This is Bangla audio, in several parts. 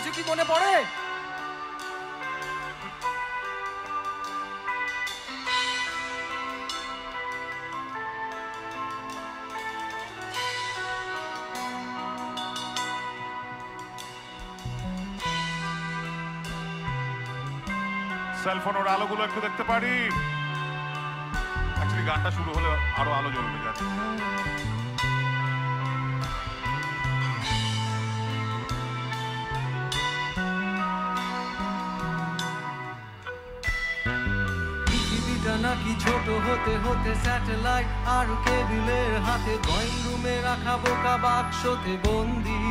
কিছু কি মনে পড়ে? সেলফোনের আলোগুলো একটু দেখতে পারি? অ্যাকচুয়ালি গানটা শুরু হলে আরো আলো জ্বলবে যাচ্ছে। পৃথিবীটা নাকি ছোট হতে হতে স্যাটেলাইট আর কেবিলের হাতে, ড্রয়িং রুমে রাখা বোকা বাক্সতে বন্দি।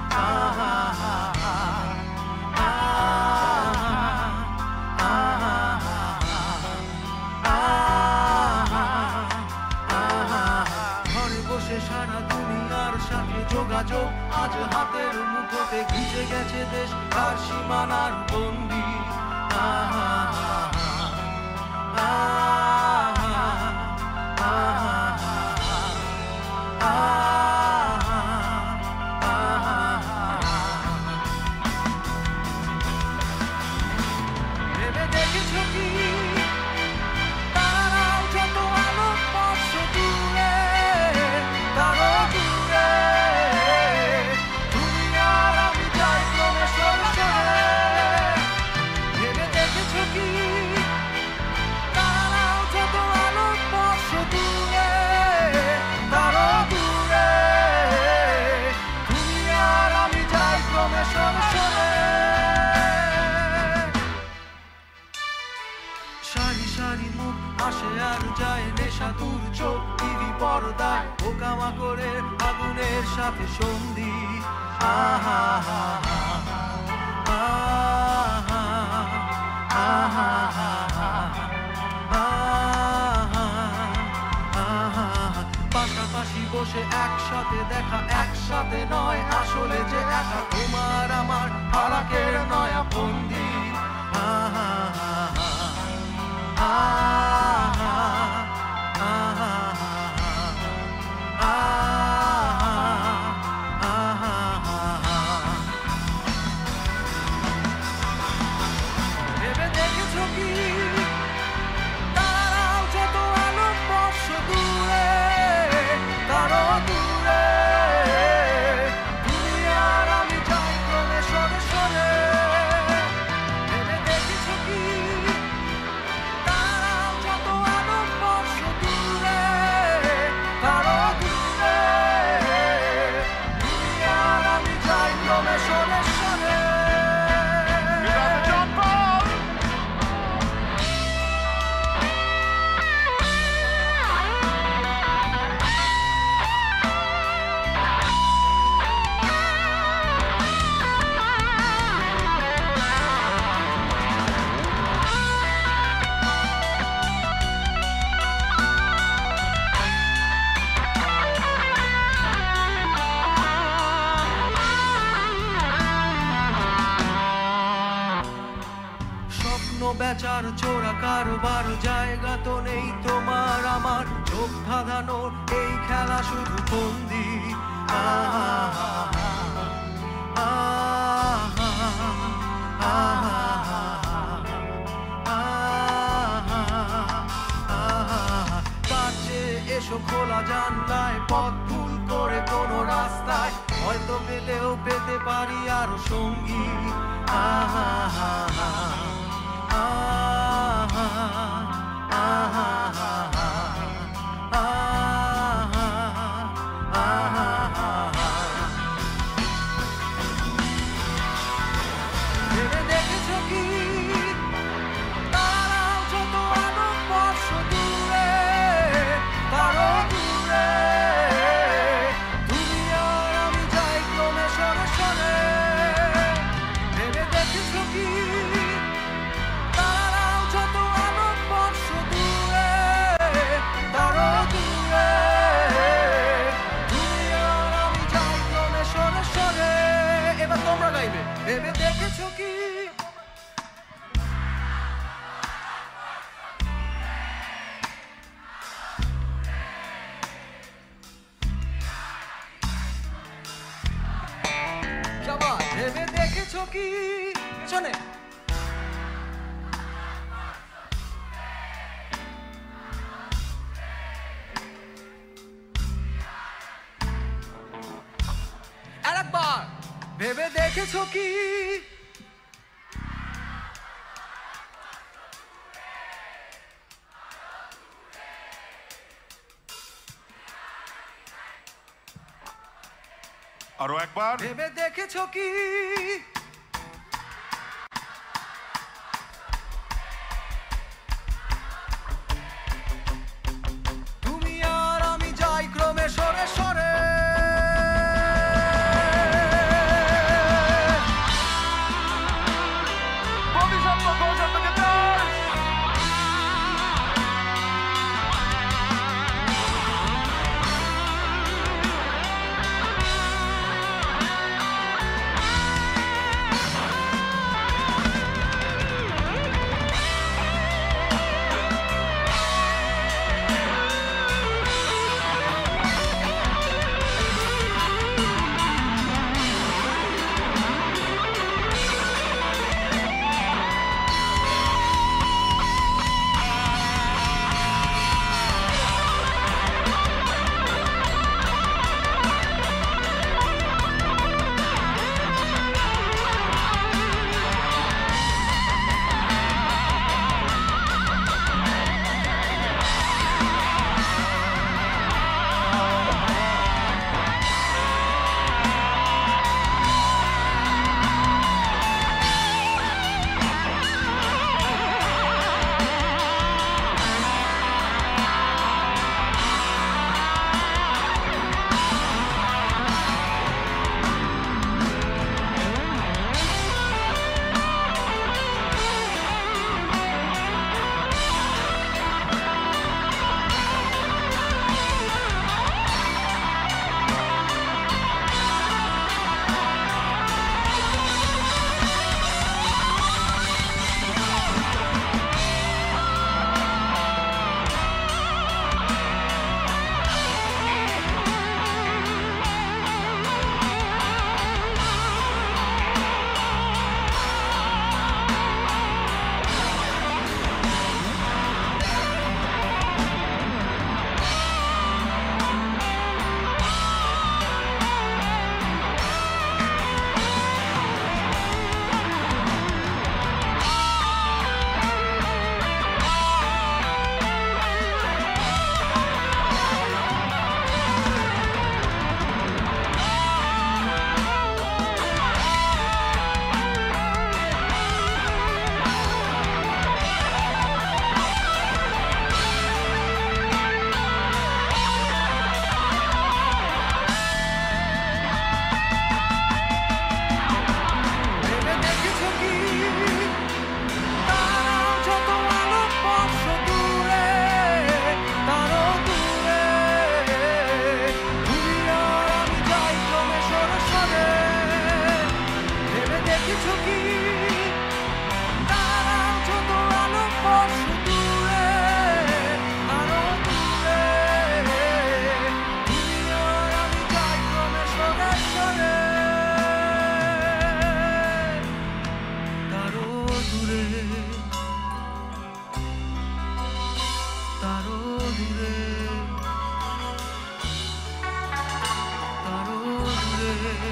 ঘরে বসে সারা দুনিয়ার সাথে যোগাযোগ আজ হাতের মুঠোতে, ঘিচে গেছে দেশ আর সীমানার বন্দি। ভেবে দেখেছো কি তারাও যত আলো বর্ষ দূরে, তারও দূরে তুমি আর আমি যাই ক্রমে সরে সরে। ভেবে দেখেছো কি তারাও যত আলো বর্ষ দূরে, তারও দূরে তুমি আর আমি যাই ক্রমে সরে সরে। সারি সারি মুখ আসে আর যায়, নেশা দূর চোখ টিভি পর্দায়, পোকামা করে আগুনের সাথে সন্ধি। আহা হা পাশাপাশি বসে একসাথে দেখা, একসাথে নয় আসলে যে একা, তোমার আমার ফারাকের নয়া বন্দি। আহা ভেবে দেখেছো কি তারাও যত আলো বর্ষ দূরে, তারও দূরে তুমি আর আমি যাই ক্রমে সরে সরে। ভেবে দেখেছো কি তারাও যত আলো বর্ষ দূরে, তারও দূরে তুমি আর আমি যাই ক্রমে সরে সরে। স্বপ্ন বেচার চোরা কারবার জায়গা তো নেই তোমার আমার, চোখ ধাঁধানোর এই খেলা শুধু বন্দি। কাছে এসো খোলা জানলায়, পথ ভুল করে কোনো রাস্তায় হয়তো পেলেও পেতে পারি আরো সঙ্গী। আহা হা হা ভেবে দেখেছো কি তারাও যত আলো বর্ষ দূরে, তারও দূরে তুমি আর আমি যাই ক্রমে সরে সরে। ভেবে দেখেছো কি তারাও যত আলো বর্ষ দূরে, তারও দূরে তুমি আর আমি যাই ক্রমে সরে সরে। এবার তোমরা গাইবে। ভেবে দেখেছো কি ভেবে দেখেছো কি পেছনে আরেকবার ভেবে দেখেছো কি আরো একবার ভেবে দেখেছো কি তুমি আর আমি যাই ক্রমে সরে সরে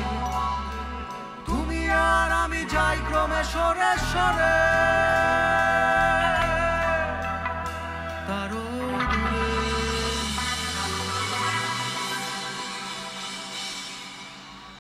তুমি আর আমি যাই ক্রমে সরে সরে